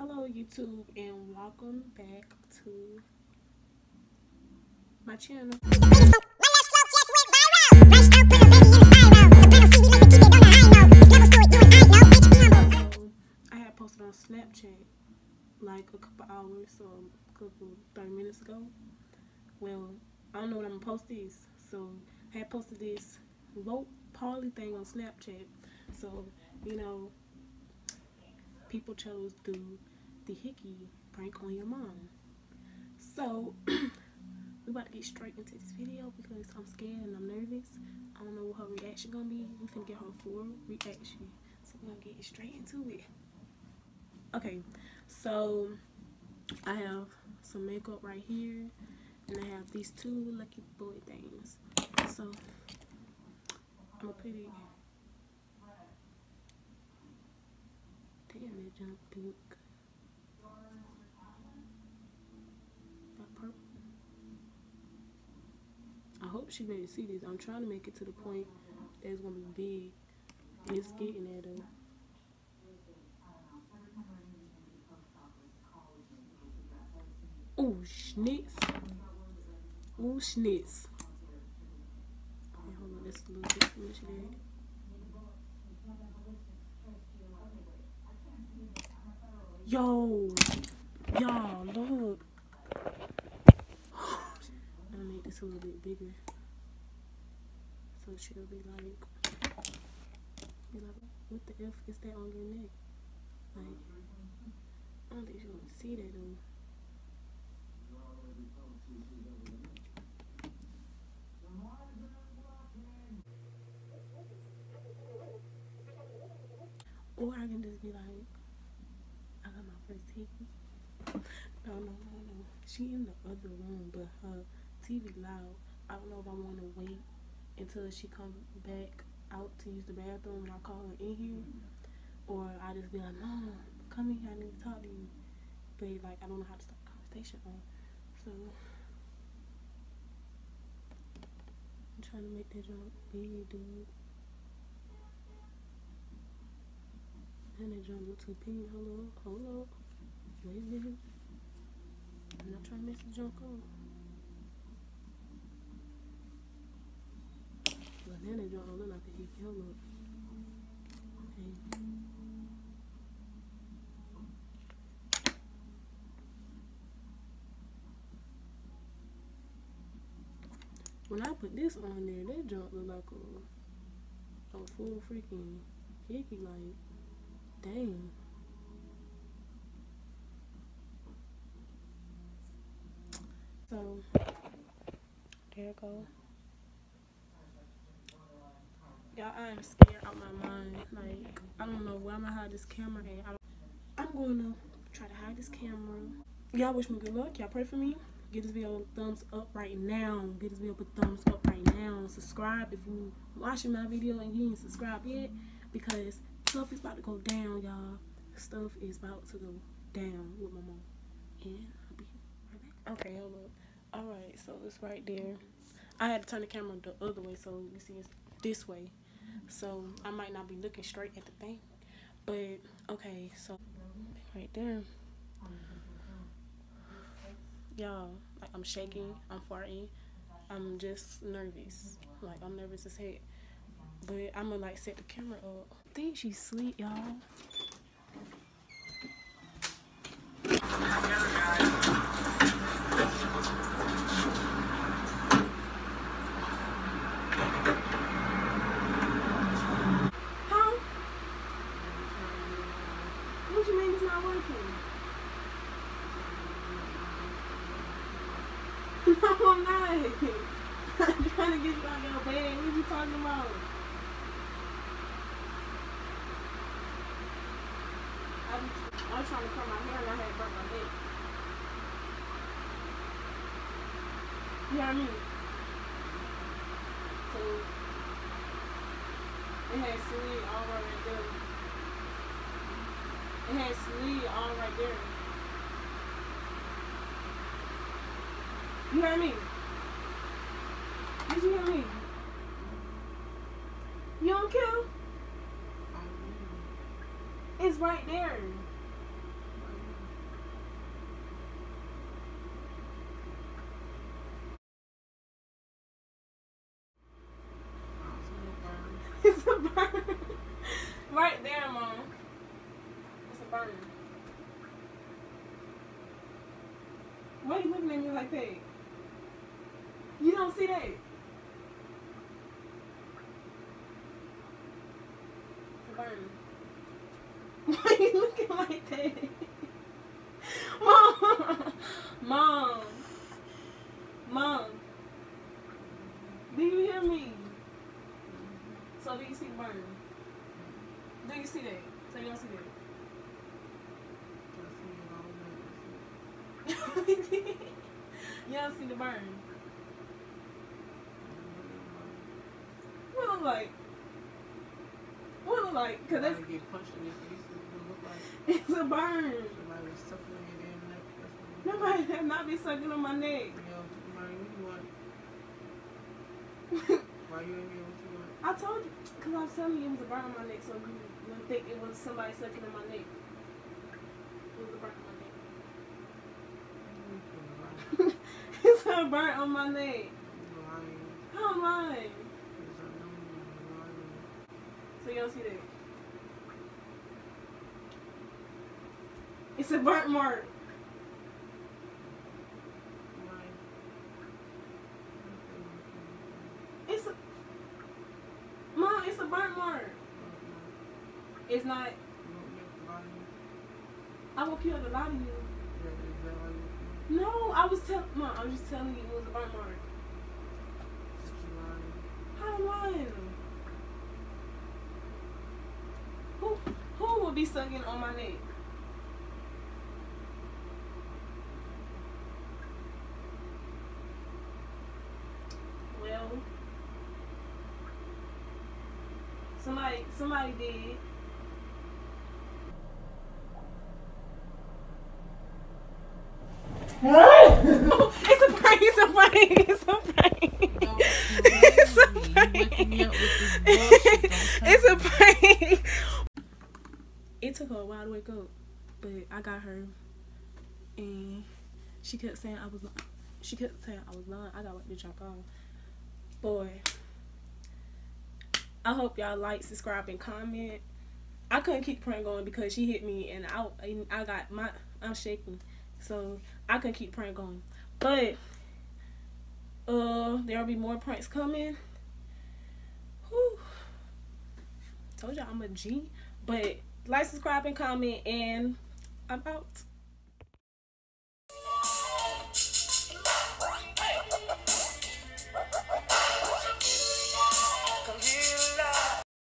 Hello YouTube and welcome back to my channel. I had posted on Snapchat like a couple hours or a couple 30 minutes ago. Well, I don't know what I'm gonna post this. So I had posted this vote Polly thing on Snapchat. So, you know, people chose to do the hickey prank on your mom. So we about to get straight into this video because I'm scared and I'm nervous. I don't know what her reaction gonna be. We finna get her full reaction. So we're gonna get straight into it. Okay, so I have some makeup right here and I have these two lucky boy things. So I'm gonna put it. Damn, it jumped pink. Got purple. I hope she made it see this. I'm trying to make it to the point that it's gonna be big. It's getting there though. Ooh, schnitz. Ooh, schnitz. Okay, hold on, that's a little bit too much there. Yo, y'all, look. I'm gonna make this a little bit bigger. So she'll be like, what the F is that on your neck? Like, I don't think she'll see that though. Or I can just be like, I got my first hickey. No. She in the other room, but her TV loud. I don't know if I want to wait until she comes back out to use the bathroom and I call her in here. Or I just be like, Mom, come in here, I need to talk to you. But like, I don't know how to start the conversation on. So, I'm trying to make that jump big, dude. And that jump look too pink. Hold up. Wait a minute. I'm not trying to mess the junk up. But now that junk don't look like a hickey. Hold up. Okay. When I put this on there, that junk look like a full freaking hickey. Like, dang. So, there it goes. Y'all, I am scared out my mind. Like, I don't know where I'm gonna hide this camera at. I'm gonna try to hide this camera. Y'all wish me good luck. Y'all pray for me. Give this video a thumbs up right now. Give this video a thumbs up right now. Subscribe if you watching my video and you ain't subscribed yet, because stuff is about to go down, y'all. Stuff is about to go down with my mom. And I'll be right back. Okay, hold up. Alright, so it's right there. I had to turn the camera the other way so you see it's this way. So I might not be looking straight at the thing. But okay, so right there. Y'all, like, I'm shaking, I'm farting, I'm just nervous. Like, I'm nervous as heck. But I'm gonna like set the camera up. I think she's asleep, y'all. Huh? What you mean it's not working? No, I'm not. I'm trying to get you out of your bed. What are you talking about? I was trying to curl my hair and I had burnt my neck. You hear me? So, it had sleeve all right there. It had sleeve all right there. You hear me? Did you hear me? You don't care? It's right there. Right there, Mom. It's a burn. Why are you looking at me like that? You don't see that? It's a burn. Why are you looking like that? Mom! Mom! Mom! Do you hear me? So do you see the burn? Do you see that? So you don't see that? You don't see the burn. What it look like? What it look like? Cause that's get punched in the face. It look like it's a burn. somebody was sucking on your damn neck. Nobody have not be sucking on my neck. Yo, Mari, what you want? Why you in here? What you want? I told you, cause I was telling you it was a burn on my neck, so you wouldn't think it was somebody sucking on my neck. It was a burn on my neck. It's a burn on my neck. How am I? So you don't see that? It's a burnt mark. It's a Mom, it's a burnt mark. It's not. I will kill the lot of you. No, I was Mom, I was just telling you it was a burnt mark. How am I? Who would be sucking on my neck? Well, somebody did. It's a prank. It's a prank. It's a prank. It's a prank. It's a prank. It took her a while to wake up, but I got her, and she kept saying I was lying. She kept saying I was lying. I got to jump on. Boy, I hope y'all like, subscribe, and comment. I couldn't keep the prank going because she hit me, and I'm shaking, so I couldn't keep the prank going. But there'll be more pranks coming. Whew. Told y'all I'm a G. But like, subscribe, and comment, and I'm out.